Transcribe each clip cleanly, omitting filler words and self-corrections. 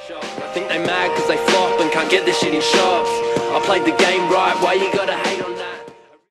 I think they mad cause they flop and can't get this shit in shops. I played the game right, why you gotta hate on that?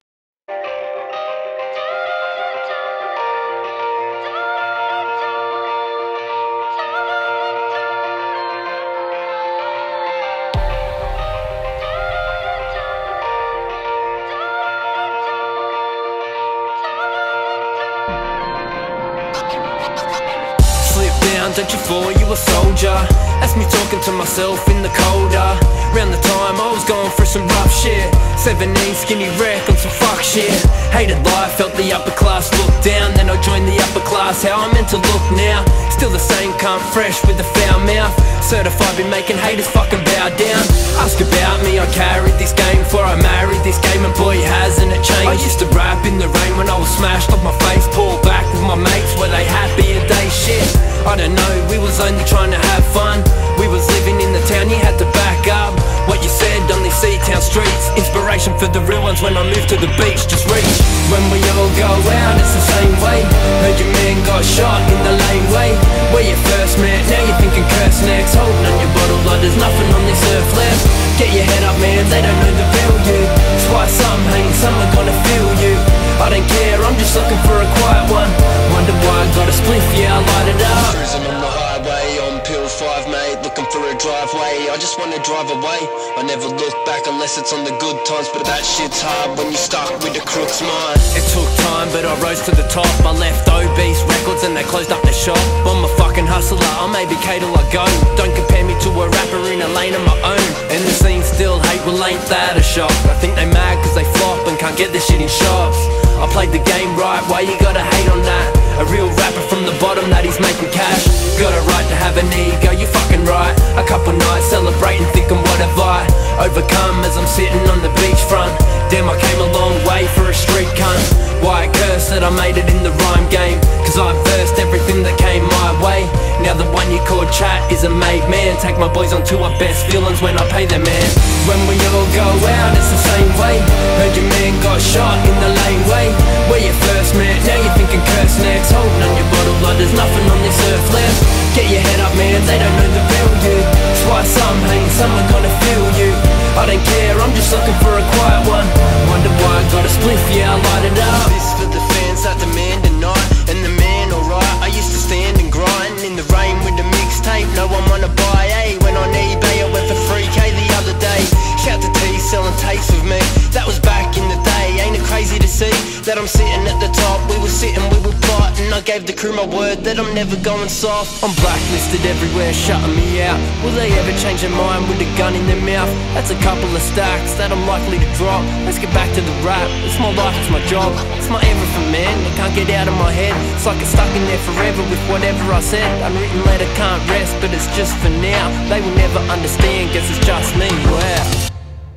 Don't you fall, you a soldier. That's me talking to myself in the colder. Round the time I was going through some rough shit. 17 skinny wreck on some fuck shit. Hated life, felt the upper class look down. Then I joined the upper class, how I'm meant to look now. Still the same cunt, fresh with a foul mouth. Certified, been making haters fucking bow down. Ask about me, I carried this game before I married this game, and boy hasn't it changed. I used to rap in the rain when I was smashed off my face. Pulled back with my mates, were they happy a day? Shit, I don't know, we was only trying to have fun. We was living in the town, you had to back up what you said on these C-town streets. Inspiration for the real ones when I moved to the beach, just reach. When we all go out, it's the same way. Heard your man got shot in the laneway. Where you first met, now you're thinking curse next. Holding on your bottle like there's nothing on this earth left. Get your head up man, they don't know the real you. That's why some hate, some are gonna feel you. I don't care, I'm just looking for a quiet one. Wonder why I got a spliff, yeah I light it up. Cruising on the highway, on pill 5 mate. Looking for a driveway, I just wanna drive away. I never look back unless it's on the good times. But that shit's hard when you're stuck with a crook's mind. It took time but I rose to the top. I left Obese Records and they closed up their shop. I'm a fucking hustler, I'll maybe K till I go. Don't compare me to a rapper in a lane of my own. And the scene still hate, well ain't that a shock? I think they mad cause they flop and can't get this shit in shops. I played the game right, why you gotta hate on that? A real rapper from the bottom that he's making cash. Got a right to have an ego, you fucking right. A couple nights celebrating, thinking what have I overcome as I'm sitting on the beachfront. Damn, I came a long way for a street cunt. Why I curse that I made it in the rhyme game? Cause I versed everything that came my way. Now the one you call chat is a made man. Take my boys on to our best feelings when I pay them man. When we all go out, it's the same way. Heard your man got shot in the laneway. Where you first met, now you're thinking curse next. Holding on your bottle like there's nothing on this earth left. Get your head up man, they don't know the real you. That's why some hate, some are gonna feel you. I don't care, I'm just looking for a quiet one. Wonder why I got a spliff, yeah I light it up. This for the fans that demand a night. And the man alright, I used to stand and grind in the rain with the mixtape, no one wanna buy, eh? When on eBay I went for 3K the other day. Shout to T selling tapes with me, that was back in the day. Ain't it crazy to see that I'm sitting at the top? We were sitting, we were plotting. I gave the crew my word that I'm never going soft. I'm blacklisted everywhere, shutting me out. Will they ever change their mind with a gun in their mouth? That's a couple of stacks that I'm likely to drop. Let's get back to the rap, it's my life, it's my job. It's my everything man, I can't get out of my head. It's like it's stuck in there forever with whatever I said. Unwritten letter can't rest, but it's just for now. They will never understand, guess it's just me, wow.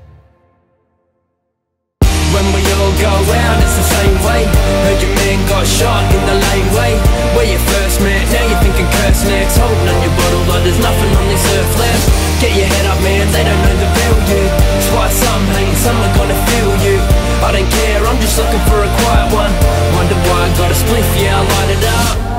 When we all go out, it's the same way. Heard your man got shot in the laneway. Where you first met, now you're thinking curse next. Holding on your bottle like there's nothing on this earth left. Get your head up man, they don't know the real you. That's why some hate, some are gonna feel you. I don't care, I'm just looking for a quiet one. Wonder why I got a spliff, yeah I light it up.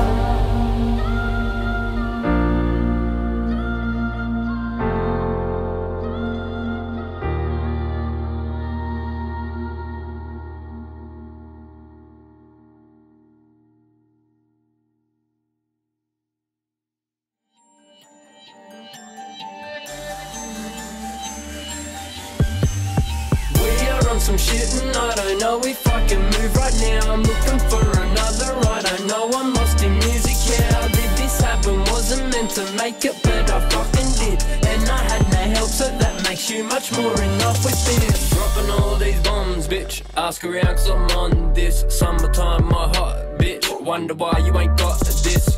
Some shit and I don't know if I can move right now. I'm looking for another ride. I know I'm lost in music, yeah. How did this happen? Wasn't meant to make it, but I fucking did. And I had no help, so that makes you much more enough with this. Dropping all these bombs, bitch. Ask around cause I'm on this. Summertime, my hot bitch. Wonder why you ain't got this.